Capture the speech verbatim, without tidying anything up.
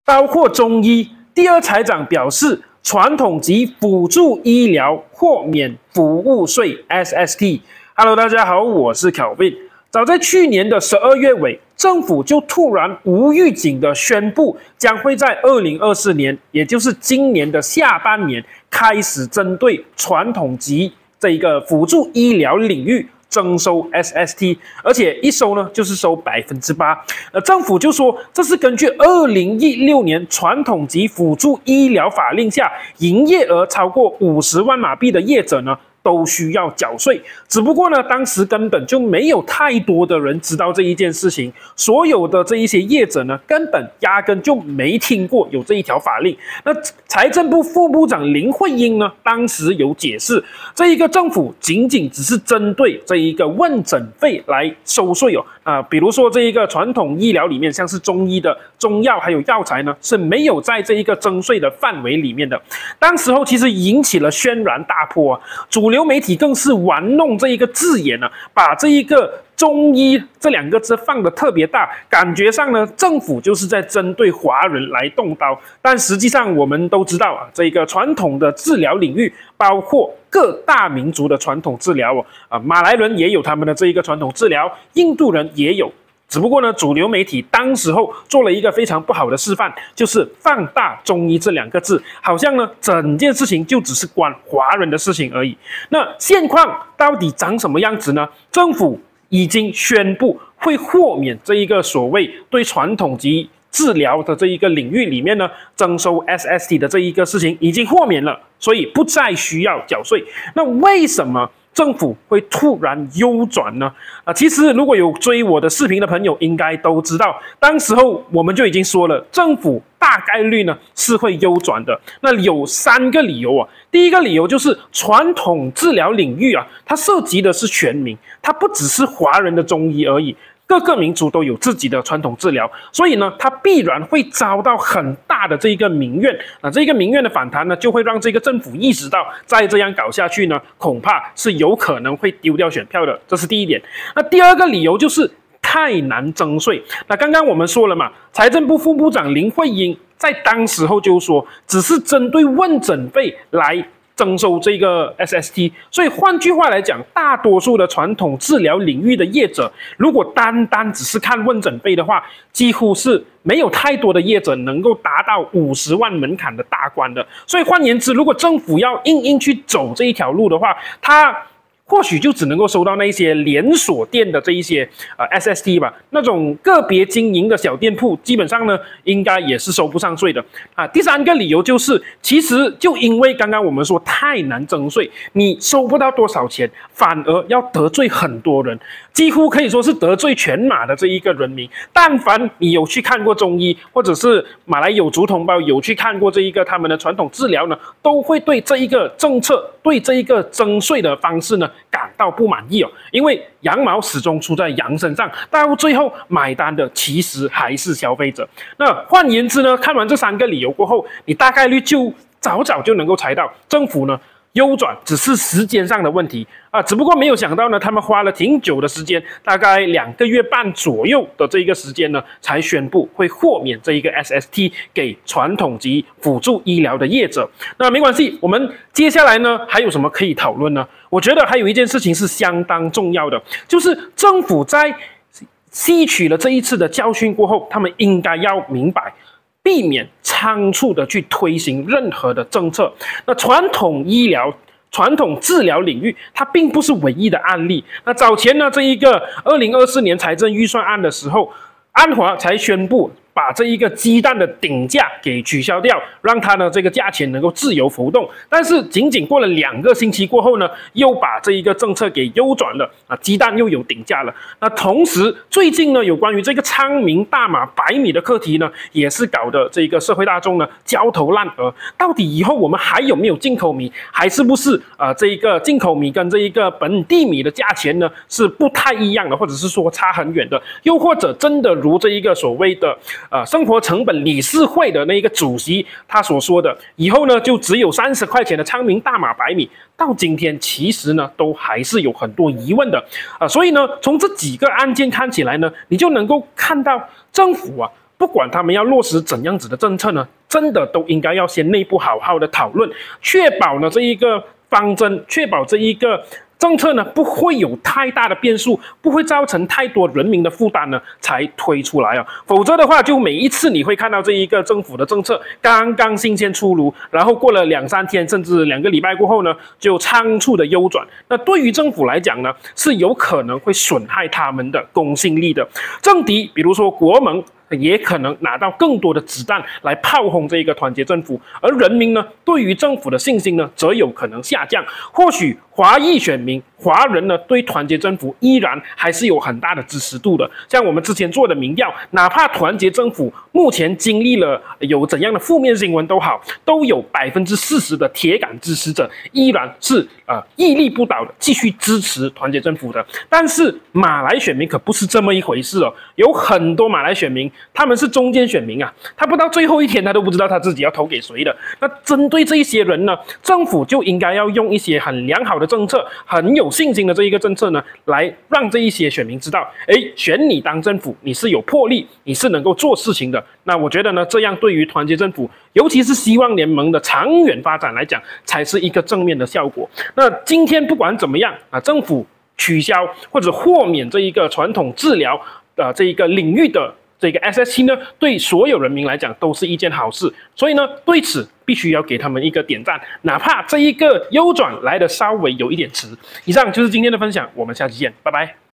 包括中医。第二财长表示，传统及辅助医疗豁免服务税 S S T。Hello， 大家好，我是 Kelvin。早在去年的十二月尾，政府就突然无预警的宣布，将会在二零二四年，也就是今年的下半年，开始针对传统及这一个辅助医疗领域征收 S S T， 而且一收呢就是收百分之八。呃，政府就说这是根据二零一六年传统及辅助医疗法令下，营业额超过五十万马币的业者呢，都需要缴税。只不过呢，当时根本就没有太多的人知道这一件事情，所有的这一些业者呢，根本压根就没听过有这一条法令。那财政部副部长林慧英呢，当时有解释，这一个政府仅仅只是针对这一个问诊费来收税哦。啊、呃，比如说这一个传统医疗里面，像是中医的中药还有药材呢，是没有在这一个征税的范围里面的。当时候其实引起了轩然大波啊，主流媒体更是玩弄这一个字眼啊，把这一个中医这两个字放得特别大，感觉上呢，政府就是在针对华人来动刀。但实际上我们都知道啊，这个传统的治疗领域，包括各大民族的传统治疗哦，啊，马来人也有他们的这一个传统治疗，印度人也有。只不过呢，主流媒体当时候做了一个非常不好的示范，就是放大中医这两个字，好像呢整件事情就只是关华人的事情而已。那现况到底长什么样子呢？政府已经宣布会豁免这一个所谓对传统及治疗的这一个领域里面呢征收 S S T 的这一个事情已经豁免了，所以不再需要缴税。那为什么政府会突然优转呢？啊，其实如果有追我的视频的朋友，应该都知道，当时候我们就已经说了，政府大概率呢是会优转的。那有三个理由啊。第一个理由就是传统治疗领域啊，它涉及的是全民，它不只是华人的中医而已。各个民族都有自己的传统治疗，所以呢，它必然会遭到很大的这一个民怨啊，这个民怨的反弹呢，就会让这个政府意识到，再这样搞下去呢，恐怕是有可能会丢掉选票的，这是第一点。那第二个理由就是太难征税。那刚刚我们说了嘛，财政部副部长林慧英在当时候就说，只是针对问诊费来征收这个 S S T， 所以换句话来讲，大多数的传统治疗领域的业者，如果单单只是看问诊费的话，几乎是没有太多的业者能够达到五十万门槛的大关的。所以换言之，如果政府要硬硬去走这一条路的话，它或许就只能够收到那些连锁店的这一些呃 S S T 吧，那种个别经营的小店铺，基本上呢应该也是收不上税的啊。第三个理由就是，其实就因为刚刚我们说太难征税，你收不到多少钱，反而要得罪很多人，几乎可以说是得罪全马的这一个人民。但凡你有去看过中医，或者是马来有族同胞有去看过这一个他们的传统治疗呢，都会对这一个政策，对这一个征税的方式呢感到不满意哦，因为羊毛始终出在羊身上，到最后买单的其实还是消费者。那换言之呢，看完这三个理由过后，你大概率就早早就能够猜到，政府呢优转只是时间上的问题啊，只不过没有想到呢，他们花了挺久的时间，大概两个月半左右的这一个时间呢，才宣布会豁免这一个 S S T 给传统及辅助医疗的业者。那没关系，我们接下来呢还有什么可以讨论呢？我觉得还有一件事情是相当重要的，就是政府在吸取了这一次的教训过后，他们应该要明白，避免仓促的去推行任何的政策。那传统医疗、传统治疗领域，它并不是唯一的案例。那早前呢，这一个二零二四年财政预算案的时候，安华才宣布把这一个鸡蛋的顶价给取消掉，让它呢这个价钱能够自由浮动。但是仅仅过了两个星期过后呢，又把这一个政策给优转了啊，鸡蛋又有顶价了。那同时最近呢，有关于这个昌明大马白米的课题呢，也是搞得这个社会大众呢焦头烂额。到底以后我们还有没有进口米？还是不是呃这一个进口米跟这一个本地米的价钱呢是不太一样的，或者是说差很远的？又或者真的如这一个所谓的呃，生活成本理事会的那个主席他所说的，以后呢就只有三十块钱的昌明大马白米，到今天其实呢都还是有很多疑问的啊、呃。所以呢，从这几个案件看起来呢，你就能够看到政府啊不管他们要落实怎样子的政策呢，真的都应该要先内部好好的讨论，确保呢这一个方针，确保这一个政策呢不会有太大的变数，不会造成太多人民的负担呢，才推出来啊。否则的话，就每一次你会看到这一个政府的政策刚刚新鲜出炉，然后过了两三天甚至两个礼拜过后呢，就仓促的优转。那对于政府来讲呢，是有可能会损害他们的公信力的。政敌，比如说国盟，也可能拿到更多的子弹来炮轰这一个团结政府，而人民呢，对于政府的信心呢，则有可能下降。或许华裔选民、华人呢，对团结政府依然还是有很大的支持度的。像我们之前做的民调，哪怕团结政府目前经历了有怎样的负面新闻都好，都有百分之四十的铁杆支持者依然是呃屹立不倒的，继续支持团结政府的。但是马来选民可不是这么一回事哦，有很多马来选民。他们是中间选民啊，他不到最后一天，他都不知道他自己要投给谁的。那针对这一些人呢，政府就应该要用一些很良好的政策，很有信心的这一个政策呢，来让这一些选民知道，哎，选你当政府，你是有魄力，你是能够做事情的。那我觉得呢，这样对于团结政府，尤其是希望联盟的长远发展来讲，才是一个正面的效果。那今天不管怎么样啊，政府取消或者豁免这一个传统治疗呃这一个领域的。这个 S S 七 呢，对所有人民来讲都是一件好事，所以呢，对此必须要给他们一个点赞，哪怕这一个优转来的稍微有一点迟。以上就是今天的分享，我们下期见，拜拜。